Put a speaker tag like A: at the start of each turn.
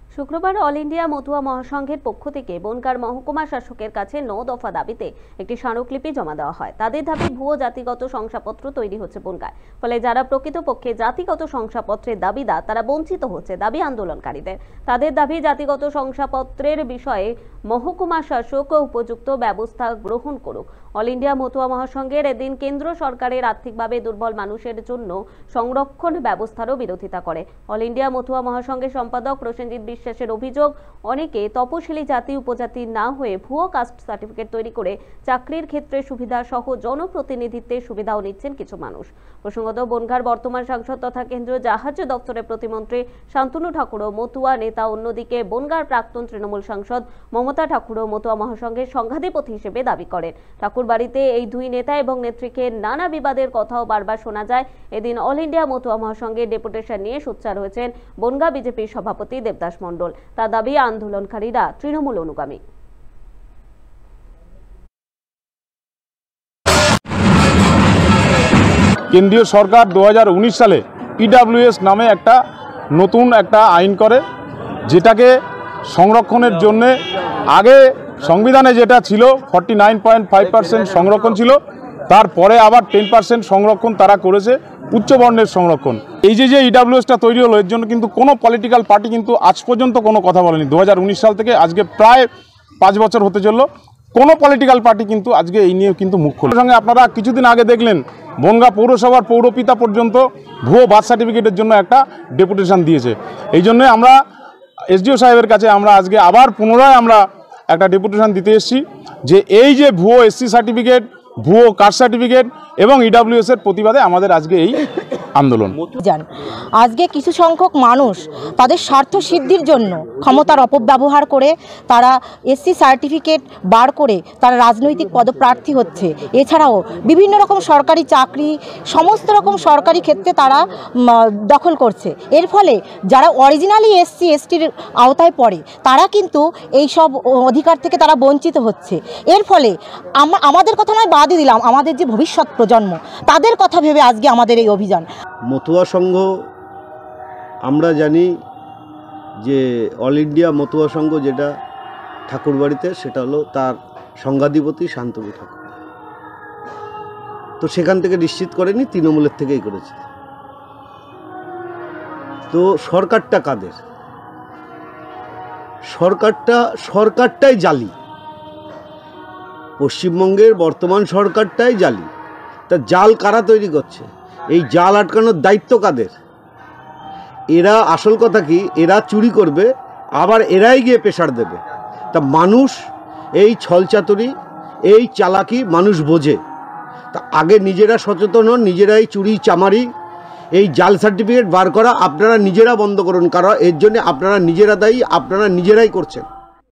A: শুক্রবার all India Matua মহাসংঘের পক্ষ থেকে বনগাঁর মহকুমা শাসকের কাছে 9 দফা দাবিতে একটি স্মারকলিপি জমা দেওয়া হয়। তাদের দাবি ভুয়ো জাতিগত শংসাপত্র তৈরি হচ্ছে বনগাঁয়, ফলে যারা প্রকৃতপক্ষে জাতিগত শংসাপত্রের দাবিদার তারা বঞ্চিত হচ্ছে। দাবি আন্দোলনকারীদের, তাদের দাবি জাতিগত শংসাপত্রের বিষয়ে মহকুমা শাসক উপযুক্ত ব্যবস্থা গ্রহণ করুক। অল ইন্ডিয়া মতুয়া মহাসংঘের এদিন কেন্দ্র সরকারের আর্থিকভাবে দুর্বল মানুষের জন্য সংরক্ষণ ব্যবস্থারও বিরোধিতা করে। অল ইন্ডিয়া মতুয়া মহাসংঘের সম্পাদক প্রসেনজিৎ বিশ্বাসের অভিযোগ, অনেকে তপশিলি জাতি উপজাতি না হয়ে ভুয়ো কাস্ট সার্টিফিকেট তৈরি করে চাকরির ক্ষেত্রে সুবিধা সহ জনপ্রতিনিধিত্বের সুবিধাও নিচ্ছেন কিছু মানুষ। প্রসঙ্গত, বনগাঁর বর্তমান সাংসদ তথা কেন্দ্রীয় জাহাজ দপ্তরের প্রতিমন্ত্রী শান্তনু ঠাকুরও মতুয়া নেতা। অন্যদিকে বনগাঁর প্রাক্তন তৃণমূল সাংসদ মমতা ঠাকুরও মতুয়া মহাসংঘের সংঘাধিপতি হিসেবে দাবি করেন। ঠাকুর বাড়িতে এই দুই নেতা এবং নেত্রীকে নানা বিবাদের কথাও বারবার শোনা যায়। এদিন অল ইন্ডিয়া মতুয়া মহাসংঘের ডেপুটেশন নিয়ে সোচ্চার হয়েছেন বনগাঁ বিজেপির সভাপতি দেবদাস মণ্ডল। তার দাবি আন্দোলনকারীরা তৃণমূল অনুগামী।
B: কেন্দ্রীয় সরকার 2019 সালে ইডব্লিউএস নামে একটা নতুন আইন করে, যেটাকে সংরক্ষণের জন্য আগে সংবিধানে যেটা ছিল 49.5% সংরক্ষণ ছিল, তারপরে আবার 10% সংরক্ষণ তারা করেছে উচ্চবর্ণের সংরক্ষণ। এই যে ইডব্লিউএসটা তৈরি হলো, এর জন্য কিন্তু কোনো পলিটিক্যাল পার্টি কিন্তু আজ পর্যন্ত কোনো কথা বলেনি। 2019 সাল থেকে আজকে প্রায় 5 বছর হতে চললো, কোনো পলিটিক্যাল পার্টি কিন্তু আজকে এই নিয়ে কিন্তু মুখ খোলে। সঙ্গে আপনারা কিছুদিন আগে দেখলেন বনগাঁ পৌরসভার পৌরপিতা পর্যন্ত ভুয়ো বার্থ সার্টিফিকেটের জন্য একটা ডেপুটেশন দিয়েছে। এই জন্য আমরা এসডিও সাহেবের কাছে আমরা আজকে আবার পুনরায় আমরা একটা ডেপুটেশন দিতে এসেছি যে এই যে ভুয়ো এসসি সার্টিফিকেট, ভুয়ো কাস্ট সার্টিফিকেট এবং ইডব্লিউএস এর প্রতিবাদে আমাদের আজকে এই আন্দোলন।
C: আজকে কিছু সংখ্যক মানুষ তাদের স্বার্থ সিদ্ধির জন্য ক্ষমতার অপব্যবহার করে তারা এসসি সার্টিফিকেট বার করে তারা রাজনৈতিক পদপ্রার্থী হচ্ছে। এছাড়াও বিভিন্ন রকম সরকারি চাকরি, সমস্ত রকম সরকারি ক্ষেত্রে তারা দখল করছে। এর ফলে যারা অরিজিনালি এসসি এসটির আওতায় পড়ে তারা কিন্তু এই সব অধিকার থেকে তারা বঞ্চিত হচ্ছে। এর ফলে আমাদের কথা নয় বাদই দিলাম, আমাদের যে ভবিষ্যৎ প্রজন্ম তাদের কথা ভেবে আজকে আমাদের এই অভিযান।
D: মতুয়া সংঘ আমরা জানি যে অল ইন্ডিয়া মতুয়া সংঘ যেটা ঠাকুরবাড়িতে, সেটা হলো তার সংঘাধিপতি শান্তনু ঠাকুর। তো সেখান থেকে নিশ্চিত করেনি, তৃণমূলের থেকেই করেছে। তো সরকারটা কাদের? সরকারটাই জালি। পশ্চিমবঙ্গের বর্তমান সরকারটাই জালি। তা জাল কারা তৈরি করছে? এই জাল আটকানোর দায়িত্ব কাদের? এরা আসল কথা কি, এরা চুরি করবে, আবার এরাই গিয়ে প্রেসার দেবে। তা মানুষ এই ছলচাতুরি, এই চালাকি মানুষ বোঝে। তা আগে নিজেরা সচেতন হন, নিজেরাই চুরি চামারি, এই জাল সার্টিফিকেট বার করা আপনারা নিজেরা বন্ধ করুন, কারণ এর জন্য আপনারা নিজেরা দায়ী, আপনারা নিজেরাই করছেন।